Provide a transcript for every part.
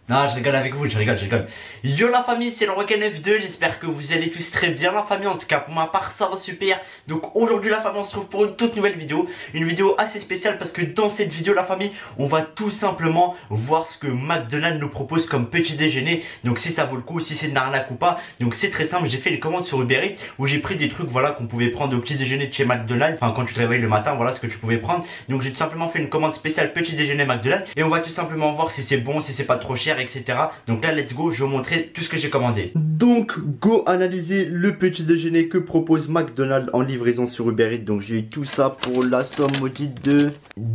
Non, je rigole avec vous, je rigole. Yo la famille, c'est le Rocken F2, j'espère que vous allez tous très bien la famille, en tout cas pour ma part ça va super. Donc aujourd'hui la famille, on se retrouve pour une toute nouvelle vidéo, une vidéo assez spéciale parce que dans cette vidéo la famille, on va tout simplement voir ce que McDonald's nous propose comme petit déjeuner. Donc si ça vaut le coup, si c'est de l'arnaque ou pas. Donc c'est très simple, j'ai fait les commandes sur Uber Eats où j'ai pris des trucs voilà qu'on pouvait prendre au petit déjeuner de chez McDonald's. Enfin quand tu te réveilles le matin, voilà ce que tu pouvais prendre. Donc j'ai tout simplement fait une commande spéciale petit déjeuner McDonald's et on va tout simplement voir si c'est bon, si c'est pas trop cher, etc. Donc là, let's go, je vais vous montrer tout ce que j'ai commandé. Donc, go analyser le petit déjeuner que propose McDonald's en livraison sur Uber Eats. Donc, j'ai eu tout ça pour la somme maudite de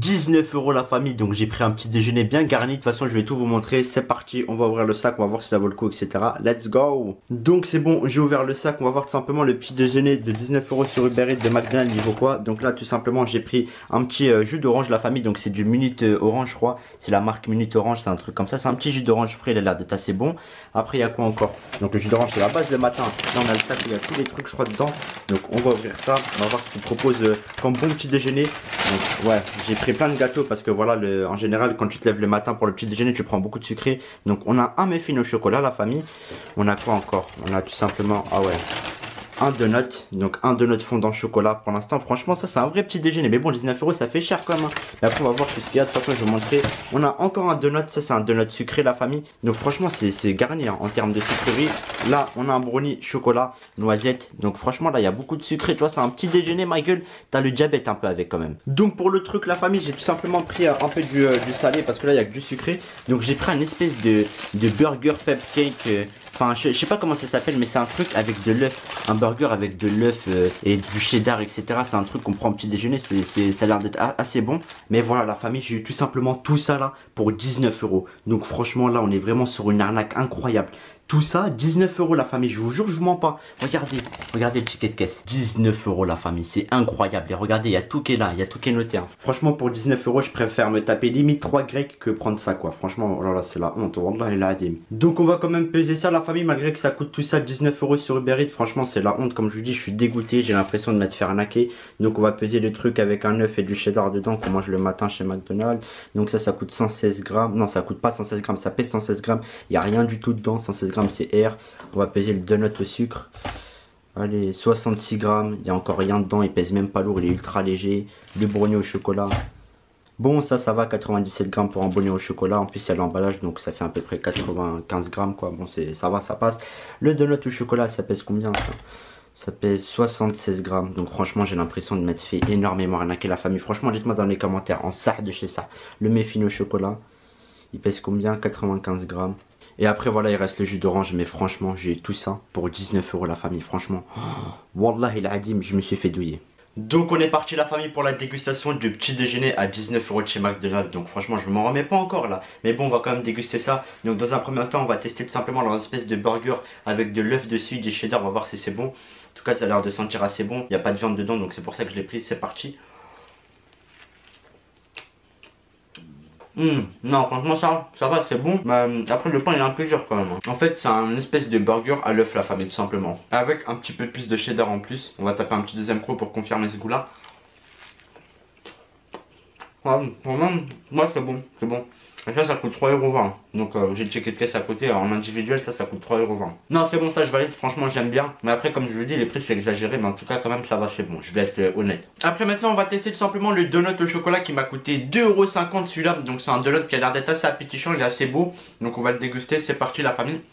19 € la famille. Donc, j'ai pris un petit déjeuner bien garni. De toute façon, je vais tout vous montrer. C'est parti, on va ouvrir le sac, on va voir si ça vaut le coup, etc. Let's go. Donc, c'est bon, j'ai ouvert le sac. On va voir tout simplement le petit déjeuner de 19 € sur Uber Eats de McDonald's. Niveau quoi? Donc là, tout simplement, j'ai pris un petit jus d'orange la famille. Donc, c'est du Minute Orange, je crois. C'est la marque Minute Orange, c'est un truc comme ça. C'est un petit jus d'orange frais, il a l'air d'être assez bon. Après, il y a quoi encore? Donc, le jus d'orange, c'est la base le matin. Là, on a le sac où il y a tous les trucs, je crois, dedans. Donc, on va ouvrir ça. On va voir ce qu'il propose comme bon petit déjeuner. Donc, ouais, j'ai pris plein de gâteaux parce que voilà, en général, quand tu te lèves le matin pour le petit déjeuner, tu prends beaucoup de sucré. Donc, on a un muffin au chocolat, la famille. On a quoi encore? On a tout simplement, ah ouais, un donut, donc un donut fondant chocolat pour l'instant. Franchement, ça c'est un vrai petit déjeuner, mais bon, 19 € ça fait cher quand même, hein. Mais après, on va voir tout ce qu'il y a. De toute façon, je vais vous montrer. On a encore un donut, ça c'est un donut sucré, la famille. Donc, franchement, c'est garni hein, en termes de sucrerie. Là, on a un brownie chocolat, noisette. Donc, franchement, là, il y a beaucoup de sucré. Tu vois, c'est un petit déjeuner, ma gueule. T'as le diabète un peu avec quand même. Donc, pour le truc, la famille, j'ai tout simplement pris un peu du salé parce que là, il y a que du sucré. Donc, j'ai pris une espèce de burger cupcake. Enfin, je sais pas comment ça s'appelle, mais c'est un truc avec de l'œuf. Un burger avec de l'œuf et du cheddar, etc. C'est un truc qu'on prend au petit déjeuner. Ça a l'air d'être assez bon. Mais voilà, la famille, j'ai eu tout simplement tout ça là pour 19 €. Donc, franchement, là, on est vraiment sur une arnaque incroyable. Tout ça, 19 € la famille, je vous jure, je vous mens pas. Regardez le ticket de caisse. 19 € la famille, c'est incroyable. Et regardez, il y a tout qui est là, il y a tout qui est noté, hein. Franchement, pour 19 € je préfère me taper limite 3 grecs que prendre ça, quoi. Franchement, oh là là, c'est la honte. Wallah, il a dit. Donc, on va quand même peser ça, la famille, malgré que ça coûte tout ça 19 € sur Uber Eats. Franchement, c'est la honte. Comme je vous dis, je suis dégoûté. J'ai l'impression de m'être fait arnaquer. Donc, on va peser le truc avec un œuf et du cheddar dedans qu'on mange le matin chez McDonald's. Donc, ça coûte 116 grammes. Non, ça coûte pas 116 grammes, ça pèse 116 grammes. Il n'y a rien du tout dedans. 116 grammes, c'est R. On va peser le donut au sucre. Allez, 66 grammes. Il n'y a encore rien dedans. Il pèse même pas lourd. Il est ultra léger. Le brownie au chocolat. Bon, ça va. 97 grammes pour un brownie au chocolat. En plus, il y a l'emballage. Donc, ça fait à peu près 95 grammes, quoi. Bon, ça va, ça passe. Le donut au chocolat, ça pèse combien, ça? Ça pèse 76 grammes. Donc, franchement, j'ai l'impression de m'être fait énormément arnaquer, la famille. Franchement, dites-moi dans les commentaires. En ça de chez ça. Le muffin au chocolat. Il pèse combien? 95 grammes. Et après voilà, il reste le jus d'orange. Mais franchement, j'ai tout ça pour 19 € la famille. Franchement, wallah il adim, je me suis fait douiller. Donc on est parti la famille pour la dégustation du petit déjeuner à 19 € de chez McDonald's. Donc franchement je m'en remets pas encore là. Mais bon, on va quand même déguster ça. Donc dans un premier temps, on va tester tout simplement leur espèce de burger avec de l'œuf dessus, du cheddar. On va voir si c'est bon. En tout cas ça a l'air de sentir assez bon. Il n'y a pas de viande dedans, donc c'est pour ça que je l'ai pris. C'est parti. Non, franchement ça va, c'est bon. Mais après le pain il est un peu dur quand même, hein. En fait c'est un espèce de burger à l'œuf la famille tout simplement. Avec un petit peu plus de cheddar en plus. On va taper un petit deuxième croc pour confirmer ce goût là. Vraiment, moi c'est bon, c'est bon. Et ça coûte 3,20 €. Donc j'ai le ticket de caisse à côté, en individuel ça coûte 3,20 €. Non c'est bon, ça je valide, franchement j'aime bien. Mais après comme je vous dis, les prix c'est exagéré. Mais en tout cas quand même ça va, c'est bon, je vais être honnête. Après maintenant on va tester tout simplement le donut au chocolat qui m'a coûté 2,50 € celui-là. Donc c'est un donut qui a l'air d'être assez appétissant, il est assez beau. Donc on va le déguster, c'est parti la famille.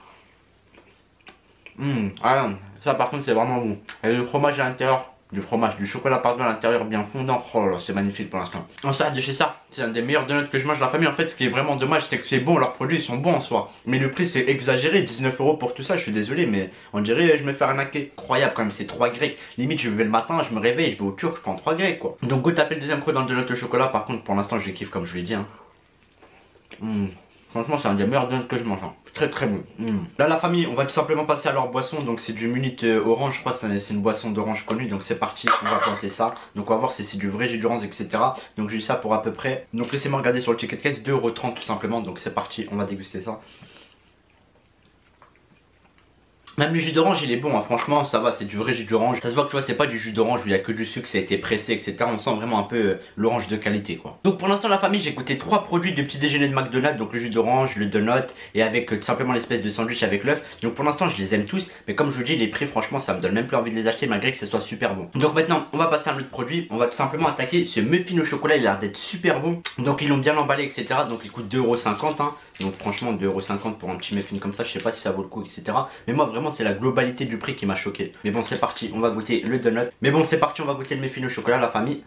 Ah, ça par contre c'est vraiment bon. Et le fromage à l'intérieur. Du chocolat pardon à l'intérieur bien fondant. Oh là là, c'est magnifique pour l'instant. En ça, de chez ça, c'est un des meilleurs donuts que je mange la famille. En fait, ce qui est vraiment dommage, c'est que c'est bon, leurs produits ils sont bons en soi. Mais le prix c'est exagéré, 19 € pour tout ça, je suis désolé, mais on dirait je me fais arnaquer. Incroyable quand même, c'est 3 grecs. Limite, je vais le matin, je me réveille, je vais au turc, je prends 3 grecs quoi. Donc, go taper le deuxième croc dans le donut au chocolat. Par contre, pour l'instant, je kiffe comme je l'ai dit, hein. Franchement, c'est un des meilleurs donuts que je mange, hein. Très très bon. Là la famille, on va tout simplement passer à leur boisson. Donc c'est du Minute Orange, je crois c'est une boisson d'orange connue. Donc c'est parti, on va planter ça. Donc on va voir si c'est du vrai jus d'orange, etc. Donc j'ai eu ça pour à peu près, donc laissez-moi regarder sur le ticket de caisse, 2,30 € tout simplement. Donc c'est parti, on va déguster ça. Même le jus d'orange il est bon, hein. Franchement ça va, c'est du vrai jus d'orange. Ça se voit que tu vois c'est pas du jus d'orange où il y a que du sucre, ça a été pressé etc. On sent vraiment un peu l'orange de qualité quoi. Donc pour l'instant la famille j'ai goûté 3 produits de petit déjeuner de McDonald's. Donc le jus d'orange, le donut et avec tout simplement l'espèce de sandwich avec l'œuf. Donc pour l'instant je les aime tous. Mais comme je vous dis les prix franchement ça me donne même plus envie de les acheter malgré que ce soit super bon. Donc maintenant on va passer à un autre produit. On va tout simplement attaquer ce muffin au chocolat, il a l'air d'être super bon. Donc ils l'ont bien emballé etc. Donc il coûte 2,50 € hein. Donc franchement 2,50 € pour un petit muffin comme ça, je sais pas si ça vaut le coup etc. Mais moi vraiment c'est la globalité du prix qui m'a choqué. Mais bon c'est parti, on va goûter le donut. Mais bon c'est parti, on va goûter le muffin au chocolat la famille.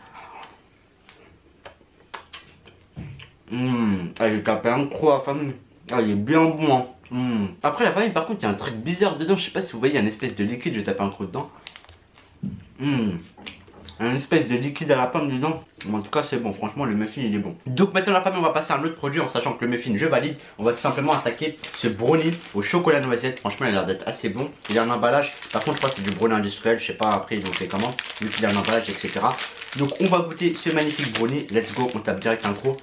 Ah j'ai tapé un croc la famille. Ah il est bien bon hein. Après la famille par contre il y a un truc bizarre dedans, je sais pas si vous voyez, il y a une espèce de liquide, je vais taper un croc dedans. Une espèce de liquide à la pomme dedans. En tout cas c'est bon, franchement le muffin il est bon. Donc maintenant la famille on va passer à un autre produit en sachant que le muffin je valide. On va tout simplement attaquer ce brownie au chocolat noisette. Franchement il a l'air d'être assez bon. Il a un emballage, par contre je crois que c'est du brownie industriel. Je sais pas après ils ont fait comment, vu qu'il a un emballage etc. Donc on va goûter ce magnifique brownie. Let's go, on tape direct un gros.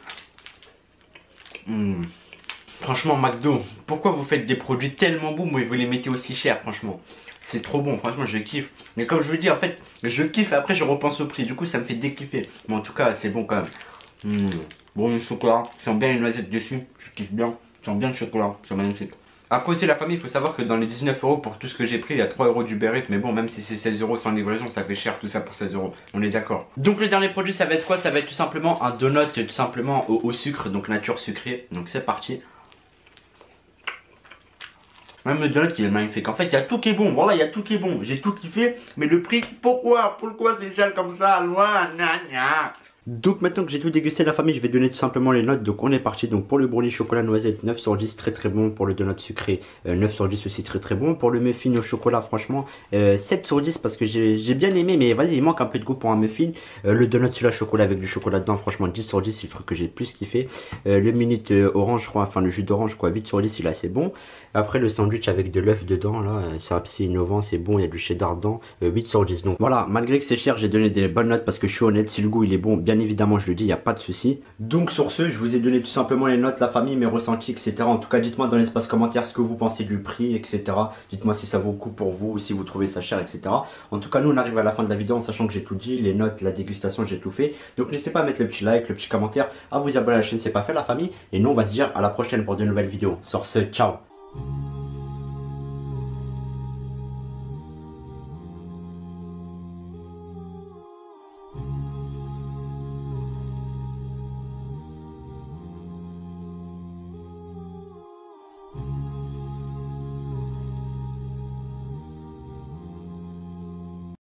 Franchement McDo, pourquoi vous faites des produits tellement bons mais vous les mettez aussi cher franchement. C'est trop bon, franchement je kiffe. Mais comme je vous dis en fait, je kiffe et après je repense au prix. Du coup ça me fait dékiffer. Mais en tout cas c'est bon quand même. Bon le chocolat, je sens bien une noisette dessus. Je kiffe bien, je sens bien le chocolat, c'est magnifique. Après aussi la famille, il faut savoir que dans les 19 € pour tout ce que j'ai pris, il y a 3 € du Eats. Mais bon, même si c'est 16 € sans livraison, ça fait cher tout ça pour 16 €. On est d'accord. Donc le dernier produit ça va être quoi? Ça va être tout simplement un donut tout simplement au sucre, donc nature sucrée. Donc c'est parti. Même le donut il est magnifique. En fait il y a tout qui est bon. Voilà, il y a tout qui est bon. J'ai tout kiffé. Mais le prix, pourquoi c'est cher comme ça? Loin, gna. Donc maintenant que j'ai tout dégusté la famille, je vais donner tout simplement les notes. Donc on est parti. Donc pour le brownie chocolat noisette 9 sur 10 très très bon. Pour le donut sucré 9 sur 10 aussi très très bon. Pour le muffin au chocolat franchement 7 sur 10 parce que j'ai bien aimé. Mais vas-y il manque un peu de goût pour un muffin. Le donut sur la chocolat avec du chocolat dedans franchement 10 sur 10 c'est le truc que j'ai le plus kiffé. Le minute orange je crois, enfin le jus d'orange quoi 8 sur 10 il est assez bon. Après le sandwich avec de l'œuf dedans là c'est assez innovant, c'est bon, il y a du cheddar dedans 8 sur 10. Donc voilà, malgré que c'est cher j'ai donné des bonnes notes parce que je suis honnête, si le goût il est bon bien évidemment je le dis, il n'y a pas de souci. Donc sur ce je vous ai donné tout simplement les notes, la famille, mes ressentis etc. En tout cas dites-moi dans l'espace commentaire ce que vous pensez du prix etc. Dites-moi si ça vaut le coup pour vous ou si vous trouvez ça cher etc. En tout cas nous on arrive à la fin de la vidéo en sachant que j'ai tout dit, les notes, la dégustation j'ai tout fait. Donc n'hésitez pas à mettre le petit like, le petit commentaire, à vous abonner à la chaîne si c'est pas fait la famille. Et nous on va se dire à la prochaine pour de nouvelles vidéos. Sur ce, ciao.